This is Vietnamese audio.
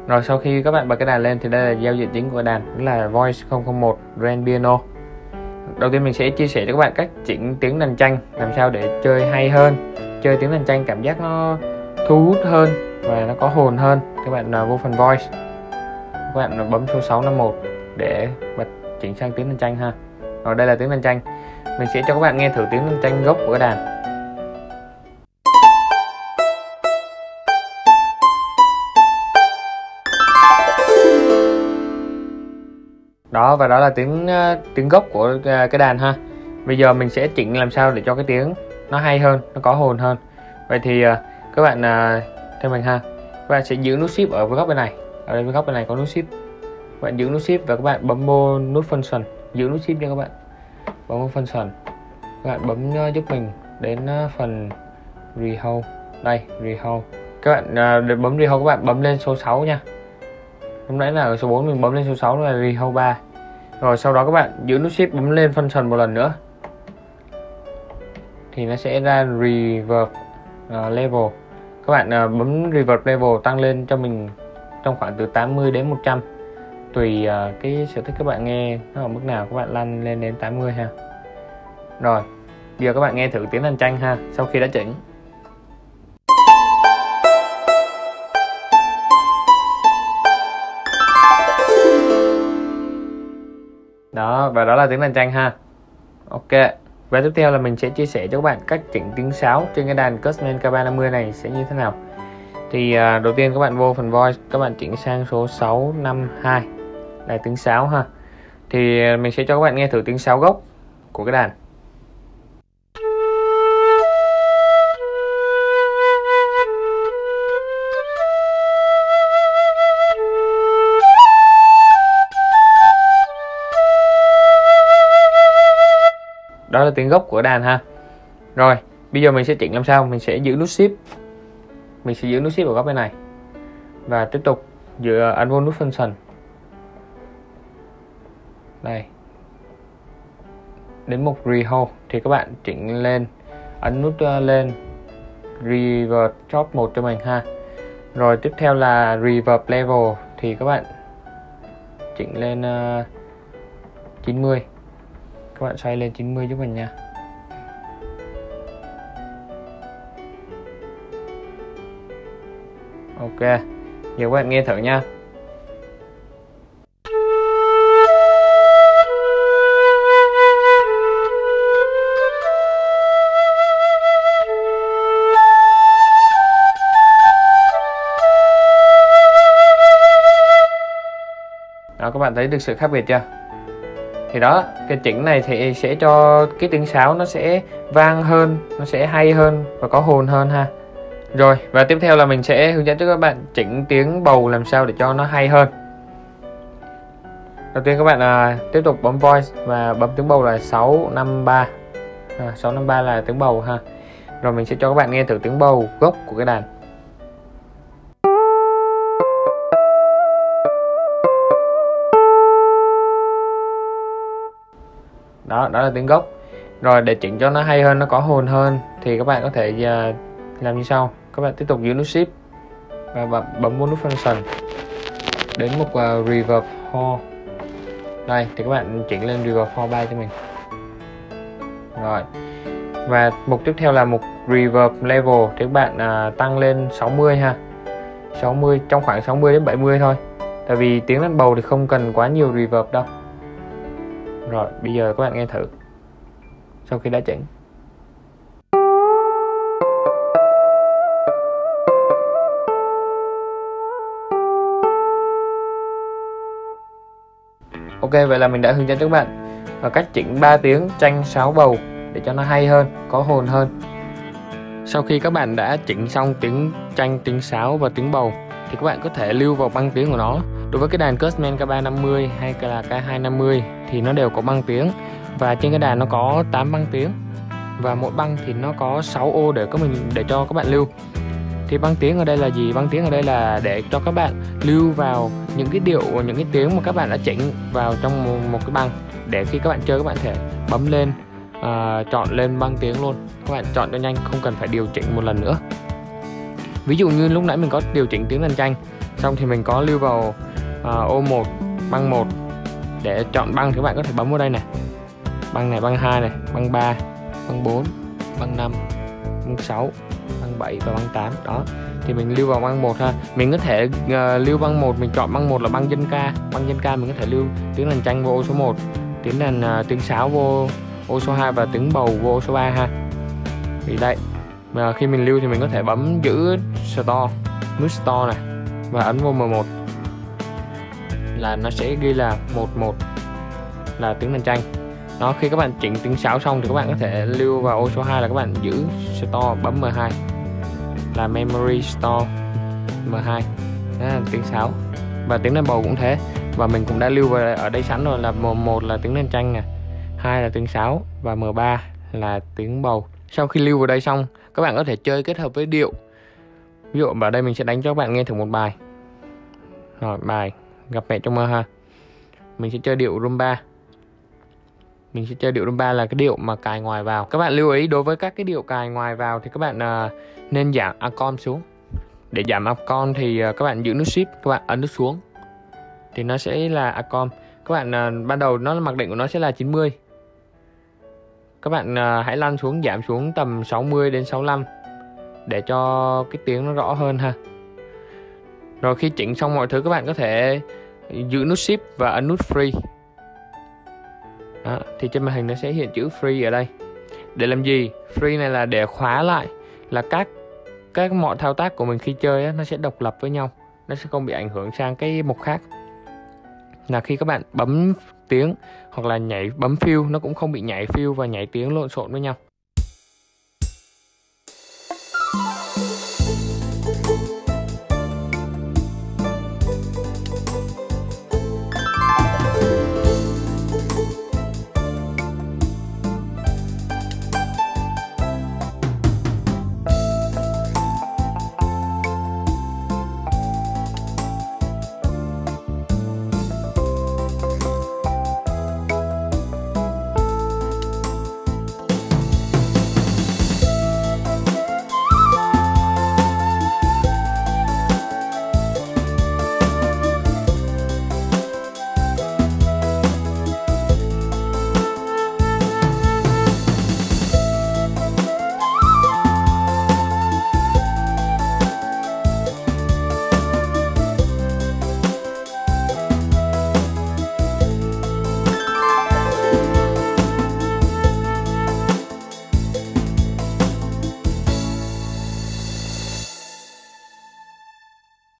Rồi sau khi các bạn bật cái đàn lên thì đây là giao diện chính của đàn, đó là Voice 001 Grand Piano. Đầu tiên mình sẽ chia sẻ cho các bạn cách chỉnh tiếng đàn tranh làm sao để chơi hay hơn, chơi tiếng đàn tranh cảm giác nó thu hút hơn và nó có hồn hơn. Các bạn vô phần Voice, các bạn bấm số 651 để bật chỉnh sang tiếng đàn tranh ha. Rồi đây là tiếng đàn tranh. Mình sẽ cho các bạn nghe thử tiếng đàn tranh gốc của cái đàn. Đó, và đó là tiếng gốc của cái đàn ha. Bây giờ mình sẽ chỉnh làm sao để cho cái tiếng nó hay hơn, nó có hồn hơn. Vậy thì các bạn theo mình ha. Các bạn sẽ giữ nút shift ở góc bên này. Ở đây góc bên này có nút shift. Các bạn giữ nút shift và các bạn bấm vô nút function, giữ nút shift nha các bạn. Bấm vô function. Các bạn bấm giúp mình đến phần rehold. Đây, rehold. Các bạn để bấm rehold các bạn bấm lên số 6 nha. Lúc nãy là ở số 4 mình bấm lên số 6 là rehold 3. Rồi sau đó các bạn giữ nút shift bấm lên function một lần nữa. Thì nó sẽ ra reverb level. Các bạn bấm reverb level tăng lên cho mình trong khoảng từ 80 đến 100. Tùy cái sở thích các bạn nghe nó ở mức nào, các bạn lăn lên đến 80 ha. Rồi, giờ các bạn nghe thử tiếng đàn tranh ha, sau khi đã chỉnh. Đó, và đó là tiếng đàn tranh ha. Ok, và tiếp theo là mình sẽ chia sẻ cho các bạn cách chỉnh tiếng sáo trên cái đàn Custman K350 này sẽ như thế nào. Thì đầu tiên các bạn vô phần Voice, các bạn chỉnh sang số 652 là tiếng sáo ha. Thì mình sẽ cho các bạn nghe thử tiếng sáo gốc của cái đàn. Đó là tiếng gốc của đàn ha. Rồi, bây giờ mình sẽ chỉnh làm sao? Mình sẽ giữ nút shift. Mình sẽ giữ nút shift ở góc bên này. Và tiếp tục ấn vô nút function. Đây. Đến mục rehold thì các bạn chỉnh lên, ấn nút lên reverb chop 1 cho mình ha. Rồi tiếp theo là reverb level thì các bạn chỉnh lên 90. Các bạn xoay lên 90 giúp mình nha. Ok, giờ các bạn nghe thử nha. Đó, các bạn thấy được sự khác biệt chưa? Thì đó, cái chỉnh này thì sẽ cho cái tiếng sáo nó sẽ vang hơn, nó sẽ hay hơn và có hồn hơn ha. Rồi, và tiếp theo là mình sẽ hướng dẫn cho các bạn chỉnh tiếng bầu làm sao để cho nó hay hơn. Đầu tiên các bạn tiếp tục bấm Voice và bấm tiếng bầu là 653. 653 là tiếng bầu ha. Rồi mình sẽ cho các bạn nghe thử tiếng bầu gốc của cái đàn. Đó là tiếng gốc. Rồi để chỉnh cho nó hay hơn, nó có hồn hơn thì các bạn có thể làm như sau. Các bạn tiếp tục giữ nút shift và bấm vô nút function. Đến mục reverb hall. Đây thì các bạn chỉnh lên reverb hall 3 cho mình. Rồi. Và mục tiếp theo là mục reverb level thì các bạn tăng lên 60 ha. 60 trong khoảng 60 đến 70 thôi. Tại vì tiếng đàn bầu thì không cần quá nhiều reverb đâu. Rồi, bây giờ các bạn nghe thử sau khi đã chỉnh. Ok, vậy là mình đã hướng dẫn cho các bạn và cách chỉnh 3 tiếng tranh sáo bầu để cho nó hay hơn, có hồn hơn. Sau khi các bạn đã chỉnh xong tiếng tranh, tiếng sáo và tiếng bầu thì các bạn có thể lưu vào băng tiếng của nó. Đối với cái đàn Custman K350 hay là K250 thì nó đều có băng tiếng. Và trên cái đàn nó có 8 băng tiếng. Và mỗi băng thì nó có 6 ô để cho các bạn lưu. Thì băng tiếng ở đây là gì? Băng tiếng ở đây là để cho các bạn lưu vào những cái điệu, những cái tiếng mà các bạn đã chỉnh vào trong một cái băng. Để khi các bạn chơi các bạn thể bấm lên, chọn lên băng tiếng luôn. Các bạn chọn cho nhanh, không cần phải điều chỉnh một lần nữa. Ví dụ như lúc nãy mình có điều chỉnh tiếng đàn tranh Xong thì mình có lưu vào ô 1, băng 1. Để chọn băng thì các bạn có thể bấm vào đây này. Băng này, băng 2 này, băng 3, băng 4, băng 5, băng 6, băng 7 và băng 8. Đó. Thì mình lưu vào băng 1 ha. Mình có thể lưu băng 1, mình chọn băng 1 là băng dân ca. Băng dân ca mình có thể lưu tiếng đàn tranh vô ô số 1, tiếng sáo vô ô số 2 và tiếng bầu vô ô số 3 ha. Thì đây, mà khi mình lưu thì mình có thể bấm giữ Start, nút Start này và ấn vô M1 là nó sẽ ghi là 11 là tiếng đàn tranh. Đó, khi các bạn chỉnh tiếng sáo xong thì các bạn có thể lưu vào ô số 2 là các bạn giữ Start, bấm M2 là Memory Start M2. Đó là tiếng sáo. Và tiếng đàn bầu cũng thế. Và mình cũng đã lưu vào ở đây sẵn rồi là M1 là tiếng đàn tranh nè, 2 là tiếng sáo và M3 là tiếng bầu. Sau khi lưu vào đây xong, các bạn có thể chơi kết hợp với điệu. Ví dụ ở đây mình sẽ đánh cho các bạn nghe thử một bài. Rồi, bài Gặp Mẹ Trong Mơ ha. Mình sẽ chơi điệu rumba. Mình sẽ chơi điệu rumba là cái điệu mà cài ngoài vào. Các bạn lưu ý đối với các cái điệu cài ngoài vào thì các bạn nên giảm accord xuống. Để giảm accord thì các bạn giữ nút Shift, các bạn ấn nút xuống thì nó sẽ là accord. Các bạn ban đầu nó mặc định của nó sẽ là 90. Các bạn hãy lăn xuống, giảm xuống tầm 60 đến 65 để cho cái tiếng nó rõ hơn ha. Rồi khi chỉnh xong mọi thứ các bạn có thể giữ nút Shift và ấn nút Free. Đó, thì trên màn hình nó sẽ hiện chữ Free ở đây. Để làm gì? Free này là để khóa lại là các mọi thao tác của mình khi chơi á, nó sẽ độc lập với nhau, nó sẽ không bị ảnh hưởng sang cái mục khác. Là khi các bạn bấm tiếng hoặc là nhảy bấm fill nó cũng không bị nhảy fill và nhảy tiếng lộn xộn với nhau.